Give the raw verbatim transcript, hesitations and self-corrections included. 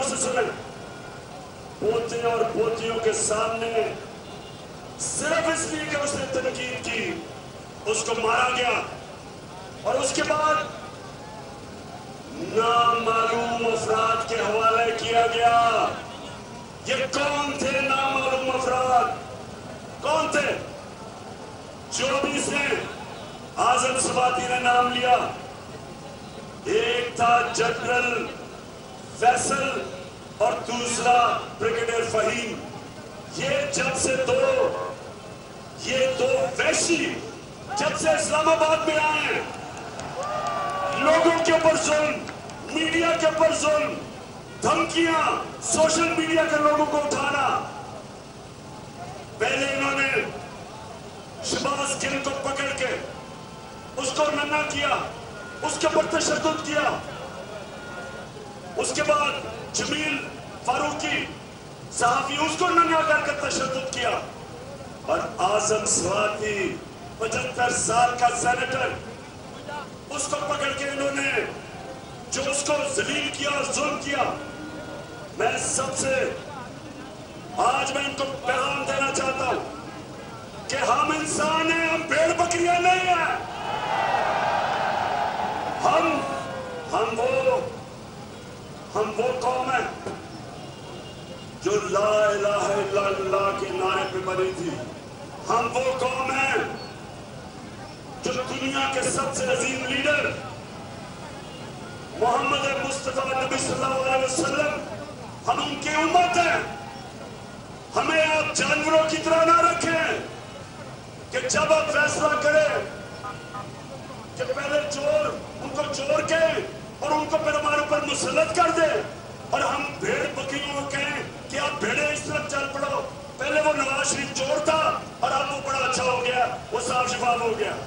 سے سنیں، پوتے اور پوتیوں کے سامنے صرف اس لیے کہ اس نے تنقید کی اس کو مارا گیا، اور اس کے بعد نامعلوم افراد کے حوالے کیا گیا۔ یہ کون تھے نامعلوم افراد؟ کون تھے؟ جو بھی سے اعظم سواتی نے نام لیا، ایک تھا جنرل فیصل اور دوسرا بریگیڈیئر فہیم۔ یہ جب سے دو یہ دو وحشی جب سے اسلام آباد میں آئے ہیں، لوگوں کے اوپر ظلم، میڈیا کے اوپر ظلم، دھمکیاں، سوشل میڈیا کے لوگوں کو اٹھانا۔ پہلے انہوں نے شہباز گل کو پکڑ کے اس کو ننگا کیا، اس کے اوپر تشدد کیا۔ اس کے بعد جمیل فاروقی صحافی، اس کو ننگا کر کے تشدد کیا، اور اعظم سواتی پچہتر سال کا سینیٹر، اس کو پکڑ کے انہوں نے جو اس کو ذلیل کیا اور ظلم کیا۔ میں سب سے آج میں ان کو پیغام دینا چاہتا ہوں کہ ہم انسان ہیں، ہم بھیڑ بکریاں نہیں ہیں۔ ہم ہم وہ ہم وہ قوم ہیں جو لا الہ الا اللہ کے نعرے پہ بنی تھی۔ ہم وہ قوم ہیں جو دنیا کے سب سے عظیم لیڈر محمد مصطفیٰ نبی صلی اللہ علیہ وسلم، ہم ان کی امت ہیں۔ ہمیں آپ جانوروں کی طرح نہ رکھیں کہ جب آپ فیصلہ کریں کہ پہلے چور ان کو چور کہیں اور ان کو پھر ہمارے اوپر مسلط کر دیں، اور ہم بھیڑ بکریوں کو کہیں کہ آپ بھیڑیں اس طرف چل پڑو۔ پہلے وہ نواز شریف چور تھا اور اب وہ بڑا اچھا ہو گیا، وہ صاف شفاف ہو گیا۔